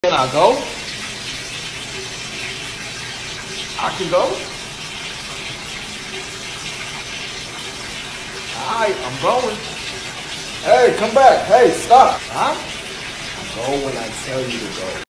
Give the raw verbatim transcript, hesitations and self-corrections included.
Can I go? I can go? Alright, I'm going. Hey, come back. Hey, stop. Huh? Go when I tell you to go.